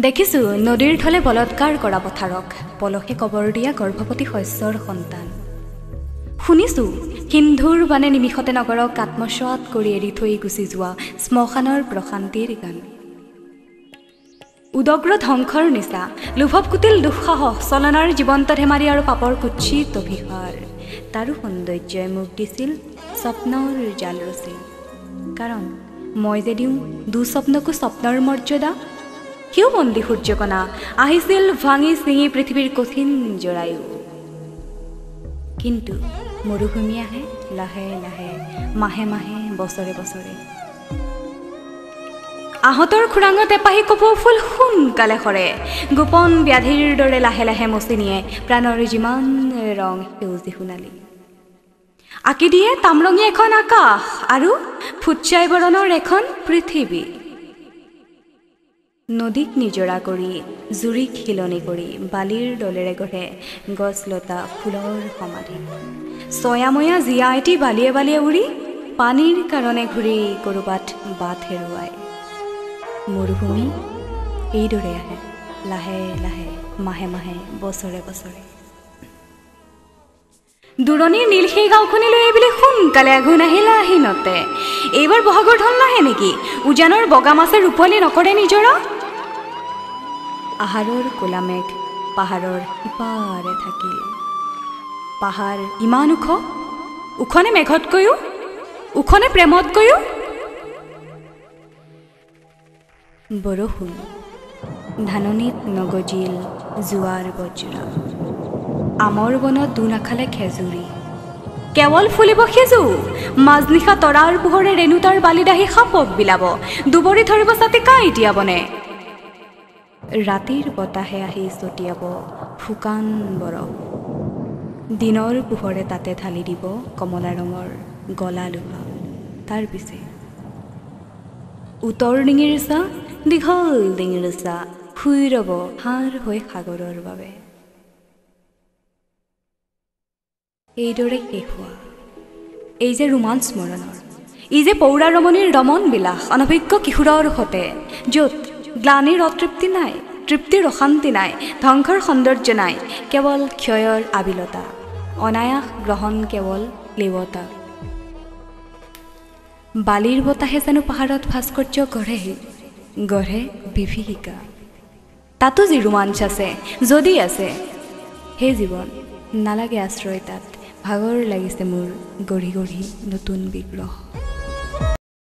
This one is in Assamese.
দেখিছো নদীৰ ঢলে বলৎকাৰ কৰা পথাৰক পলসে কবৰ দিয়া গৰ্ভৱতী শস্যৰ সন্তান শুনিছো সিন্ধুৰ বানে নিমিষতে নগৰক আত্মস্বাত কৰি এৰি থৈ গুচি যোৱা শ্মশানৰ প্ৰশান্তিৰ গান উদগ্ৰ ধ্বংসৰ নিচা লোভৱ কুটিল দুঃসাহস চলনাৰ জীৱন্ত ধেমালি আৰু পাপৰ কুৎসিত অভিসাৰ তাৰো সৌন্দৰ্যই মোক দিছিল স্বপ্নৰ জাল ৰচি কাৰণ মই যে দিওঁ দুস্বপ্নকো স্বপ্নৰ মৰ্যাদা কিয় বন্দী সূৰ্যকণা আহিছিল ভাঙি চিঙি পৃথিৱীৰ কঠিন জৰায়ু কিন্তু মৰুভূমি আহে লাহে লাহে মাহে মাহে বছৰে বছৰে আহতৰ খুৰাঙত এপাহি কপৌ ফুল সোনকালে সৰে গোপন ব্যাধিৰ দৰে লাহে লাহে মচি নিয়ে প্ৰাণৰ যিমান ৰং সেউজী সোণালী আঁকি দিয়ে তামৰঙী এখন আকাশ আৰু ফুটছাই বৰণৰ এখন পৃথিৱী নদীক নিজৰা কৰি জুৰিক শিলনি কৰি বালিৰ দলেৰে গঢ়ে গছলতা ফুলৰ সমাধি ছয়াময়া জীয়া এটি বালিয়ে বালিয়ে উৰি পানীৰ কাৰণে ঘূৰি ক'ৰবাত বাট হেৰুৱাই মৰুভূমি এইদৰে আহে লাহে লাহে মাহে মাহে বছৰে বছৰে দূৰণিৰ নীল সেই গাঁওখনিলৈ এইবুলি সোনকালে আঘোণ আহিলা আহিনতে এইবাৰ বহাগৰ ঢল নাহে নেকি উজানৰ বগা মাছে ৰূপলি নকৰে নিজৰা আহাৰৰ ক'লা মেঘ পাহাৰৰ সিপাৰে থাকিল পাহাৰ ইমান ওখনে মেঘতকৈও ওখনে প্ৰেমতকৈও বৰষুণ ধাননিত নগজিল জোৱাৰ বজ্ৰ আমৰ বনত দু নাখালে খেজুৰি কেৱল ফুলিব সিজু মাজনিশা তৰাৰ পোহৰে ৰেণুতাৰ বালিদাহী সাপক বিলাব দুবৰি ধৰিব চাতিকা এতিয়া বনে ৰাতিৰ বতাহে আহি ছটিয়াব শুকান বৰফ দিনৰ পোহৰে তাতে ঢালি দিব কমলা ৰঙৰ গলা লোহা তাৰ পিছে উত্তৰ ডিঙিৰ চাহ দীঘল ডিঙিৰ চাহ শুই ৰব সাৰ হৈ সাগৰৰ বাবে এইদৰে শেষ হোৱা এই যে ৰোমাঞ্চ স্মৰণৰ ই যে পৌৰা ৰমণীৰ ৰমন বিলাস অনভিজ্ঞ কিশোৰৰ সতে য'ত গ্লানিৰ অতৃপ্তি নাই তৃপ্তিৰ অশান্তি নাই ধ্বংসৰ সৌন্দৰ্য নাই কেৱল ক্ষয়ৰ আবিলতা অনায়াস গ্ৰহণ কেৱল লেৱতা বালিৰ বতাহে জানো পাহাৰত ভাস্কৰ্য গঢ়ে বিভীষিকা তাতো যি ৰোমাঞ্চ আছে যদি আছে সেই জীৱন নালাগে আশ্ৰয় তাত ভাগৰ লাগিছে মোৰ গঢ়ি গঢ়ি নতুন বিগ্ৰহ